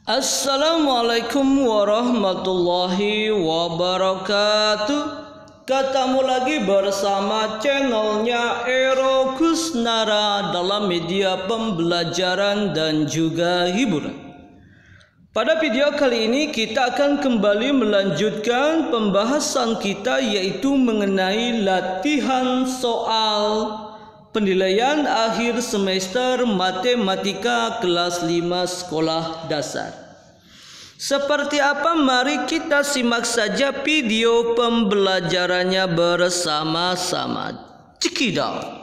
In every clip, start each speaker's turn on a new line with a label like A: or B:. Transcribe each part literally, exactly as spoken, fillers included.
A: Assalamualaikum warahmatullahi wabarakatuh. Ketemu lagi bersama channelnya Ero Kusnara dalam media pembelajaran dan juga hiburan. Pada video kali ini kita akan kembali melanjutkan pembahasan kita, yaitu mengenai latihan soal penilaian akhir semester matematika kelas lima sekolah dasar. Seperti apa? Mari kita simak saja video pembelajarannya bersama-sama. Cekidot.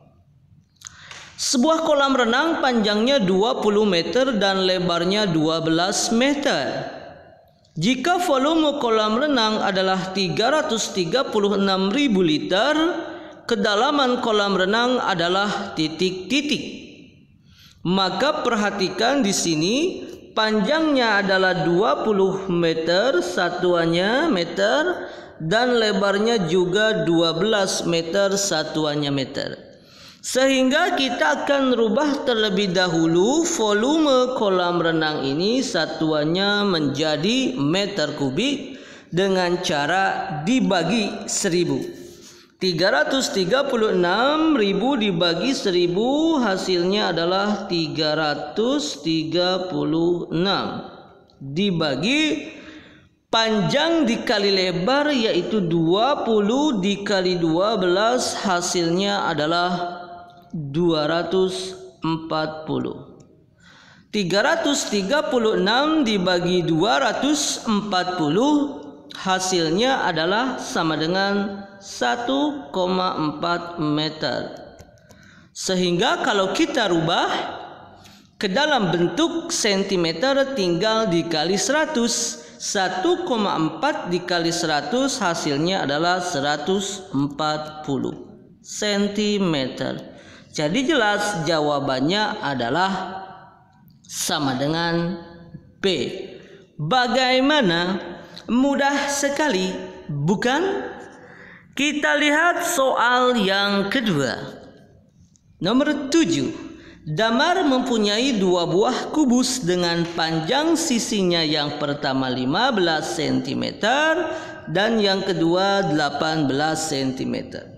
A: Sebuah kolam renang panjangnya dua puluh meter dan lebarnya dua belas meter. Jika volume kolam renang adalah tiga ratus tiga puluh enam ribu liter, kedalaman kolam renang adalah titik-titik. Maka perhatikan di sini, panjangnya adalah dua puluh meter, satuannya meter, dan lebarnya juga dua belas meter, satuannya meter. Sehingga kita akan rubah terlebih dahulu volume kolam renang ini satuannya menjadi meter kubik dengan cara dibagi seribu. tiga ratus tiga puluh enam ribu dibagi seribu, hasilnya adalah tiga ratus tiga puluh enam. Dibagi panjang dikali lebar, yaitu dua puluh dikali dua belas, hasilnya adalah dua ratus empat puluh. tiga ratus tiga puluh enam dibagi dua ratus empat puluh, hasilnya adalah sama dengan satu koma empat meter. Sehingga kalau kita rubah ke dalam bentuk sentimeter, tinggal dikali seratus. satu koma empat dikali seratus, hasilnya adalah seratus empat puluh sentimeter. Jadi jelas jawabannya adalah sama dengan B. Bagaimana? Mudah sekali, bukan? Kita lihat soal yang kedua. Nomor tujuh. Damar mempunyai dua buah kubus dengan panjang sisinya yang pertama lima belas sentimeter dan yang kedua delapan belas sentimeter.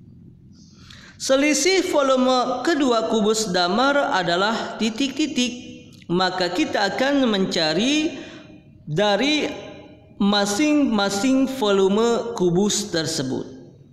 A: Selisih volume kedua kubus damar adalah titik-titik. Maka kita akan mencari dari masing-masing volume kubus tersebut.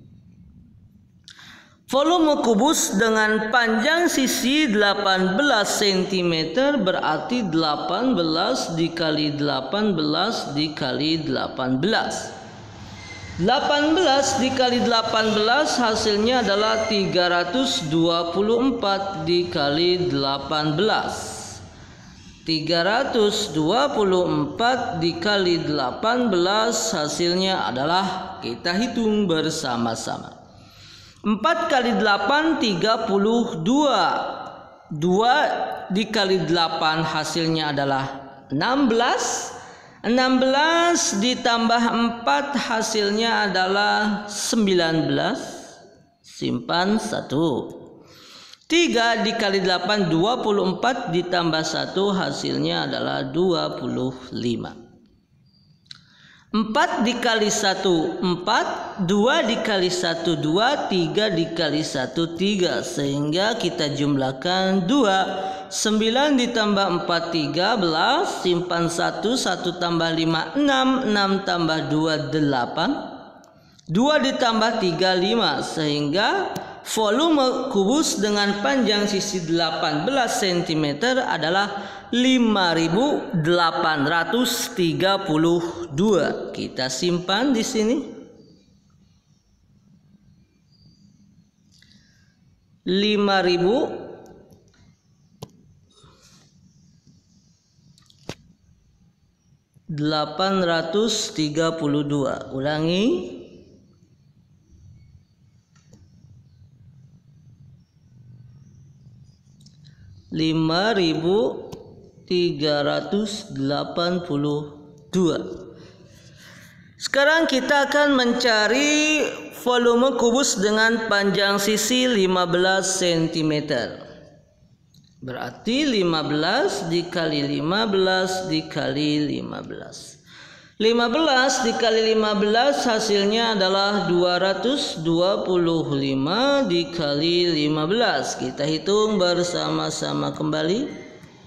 A: Volume kubus dengan panjang sisi delapan belas sentimeter berarti delapan belas dikali delapan belas dikali delapan belas. delapan belas dikali delapan belas, hasilnya adalah tiga ratus dua puluh empat dikali delapan belas. tiga ratus dua puluh empat dikali delapan belas, hasilnya adalah, kita hitung bersama-sama. empat kali delapan, tiga puluh dua. dua dikali delapan, hasilnya adalah enam belas. enam belas ditambah empat, hasilnya adalah sembilan belas. Simpan satu. tiga dikali delapan, dua puluh empat ditambah satu, hasilnya adalah dua puluh lima. empat dikali satu, empat. dua dikali satu, dua. tiga dikali satu, tiga. Sehingga kita jumlahkan dua. sembilan ditambah empat, tiga belas. Simpan satu. satu tambah lima, enam. enam tambah dua, delapan. dua ditambah tiga, lima. Sehingga volume kubus dengan panjang sisi delapan belas sentimeter adalah lima ribu delapan ratus tiga puluh dua. Kita simpan di sini. lima ribu delapan ratus tiga puluh dua. Ulangi. lima ribu tiga ratus delapan puluh dua. Sekarang kita akan mencari volume kubus dengan panjang sisi lima belas sentimeter. Berarti lima belas dikali lima belas dikali lima belas. lima belas dikali lima belas hasilnya adalah dua ratus dua puluh lima dikali lima belas. Kita hitung bersama-sama kembali.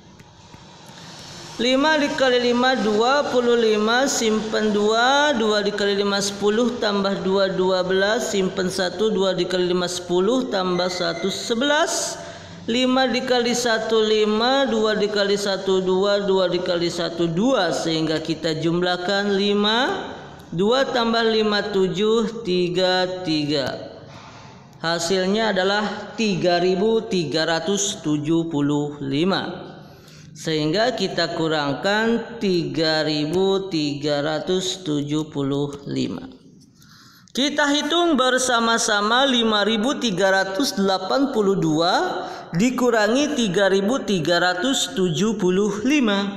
A: lima dikali lima dua puluh lima, simpen dua, dua dikali lima sepuluh, tambah dua dua belas, simpen satu, dua dikali lima sepuluh, tambah satu sebelas, lima dikali satu lima, dua dikali satu dua, dua dikali satu dua, sehingga kita jumlahkan lima, dua tambah lima tujuh, tiga tiga. Hasilnya adalah tiga ribu tiga ratus tujuh puluh lima. Sehingga kita kurangkan tiga ribu tiga ratus tujuh puluh lima. Kita hitung bersama-sama. Lima ribu tiga ratus delapan puluh dua dikurangi tiga ribu tiga ratus tujuh puluh lima.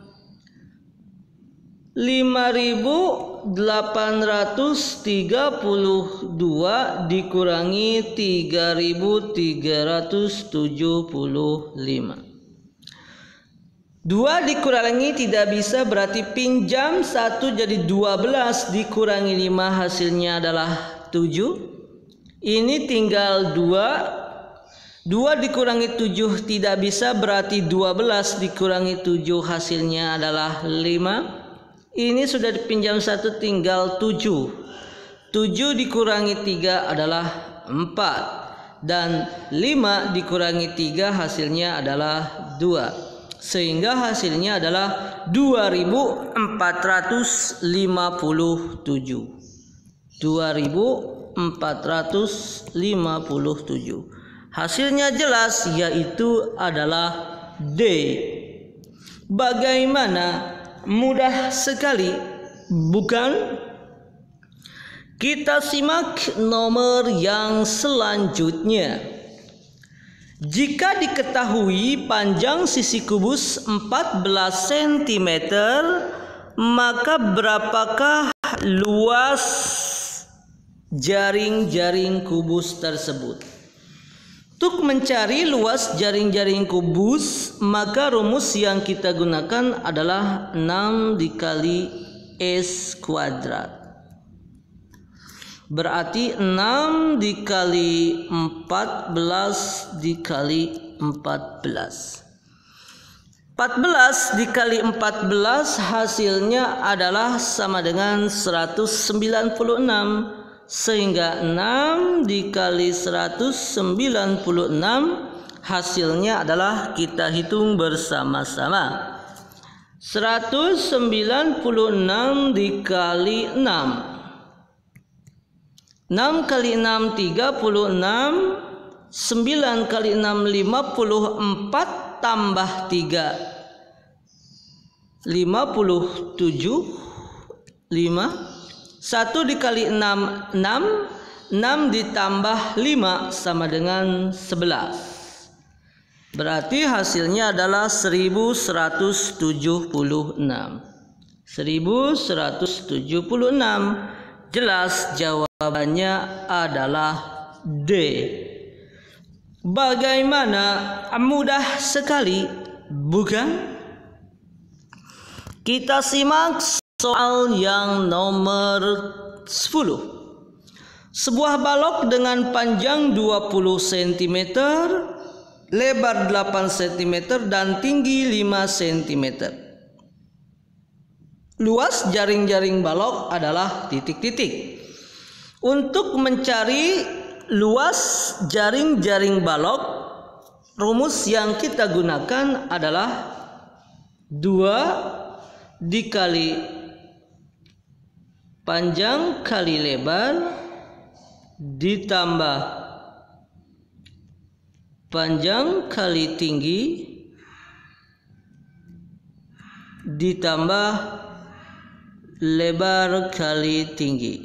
A: lima ribu delapan ratus tiga puluh dua dikurangi tiga ribu tiga ratus tujuh puluh lima. dua dikurangi tidak bisa, berarti pinjam satu jadi dua belas dikurangi lima hasilnya adalah tujuh. Ini tinggal dua. dua dikurangi tujuh tidak bisa, berarti dua belas dikurangi tujuh hasilnya adalah lima. Ini sudah dipinjam satu tinggal tujuh. tujuh dikurangi tiga adalah empat. Dan lima dikurangi tiga hasilnya adalah dua. Sehingga hasilnya adalah dua ribu empat ratus lima puluh tujuh. dua ribu empat ratus lima puluh tujuh. Hasilnya jelas, yaitu adalah D. Bagaimana? Mudah sekali, bukan? Kita simak nomor yang selanjutnya. Jika diketahui panjang sisi kubus empat belas sentimeter, maka berapakah luas jaring-jaring kubus tersebut? Untuk mencari luas jaring-jaring kubus, maka rumus yang kita gunakan adalah enam dikali S kuadrat. Berarti enam dikali empat belas dikali empat belas. empat belas dikali empat belas hasilnya adalah sama dengan seratus sembilan puluh enam. Sehingga enam dikali seratus sembilan puluh enam hasilnya adalah, kita hitung bersama-sama. seratus sembilan puluh enam dikali enam. enam kali enam tiga puluh enam, sembilan kali enam lima puluh empat, tambah tiga lima puluh tujuh, lima. satu dikali enam, enam. enam ditambah lima sama dengan sebelas. Berarti hasilnya adalah seribu seratus tujuh puluh enam. seribu seratus tujuh puluh enam. Jelas jawabannya adalah D. Bagaimana? Mudah sekali, bukan? Kita simak soal yang nomor sepuluh. Sebuah balok dengan panjang dua puluh sentimeter, lebar delapan sentimeter, dan tinggi lima sentimeter. Luas jaring-jaring balok adalah titik-titik. Untuk mencari luas jaring-jaring balok, rumus yang kita gunakan adalah dua dikali panjang kali lebar ditambah panjang kali tinggi ditambah lebar kali tinggi.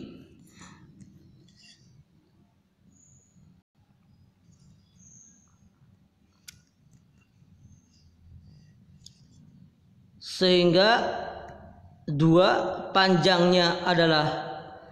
A: Sehingga dua panjangnya adalah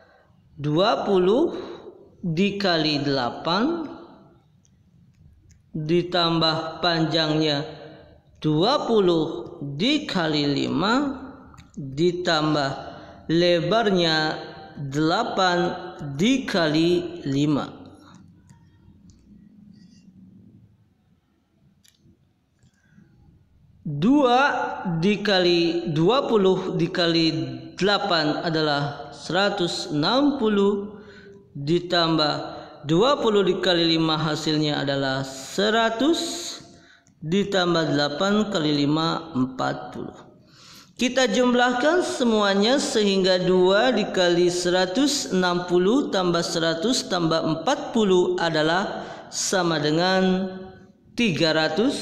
A: dua puluh dikali delapan ditambah panjangnya dua puluh dikali lima ditambah lebarnya delapan dikali lima. dua dikali dua puluh dikali delapan adalah seratus enam puluh ditambah dua puluh dikali lima hasilnya adalah seratus ditambah delapan kali lima empat puluh. Kita jumlahkan semuanya sehingga dua dikali seratus enam puluh tambah seratus tambah empat puluh adalah sama dengan tiga ratus,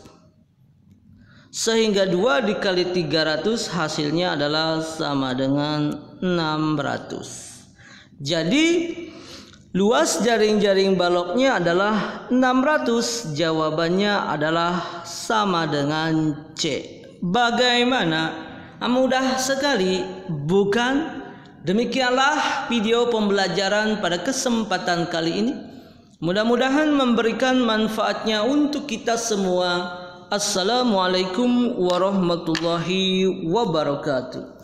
A: sehingga dua dikali tiga ratus hasilnya adalah sama dengan enam ratus. Jadi luas jaring-jaring baloknya adalah enam ratus. Jawabannya adalah sama dengan C. Bagaimana? Mudah sekali, bukan? Demikianlah video pembelajaran pada kesempatan kali ini. Mudah-mudahan memberikan manfaatnya untuk kita semua. Assalamualaikum warahmatullahi wabarakatuh.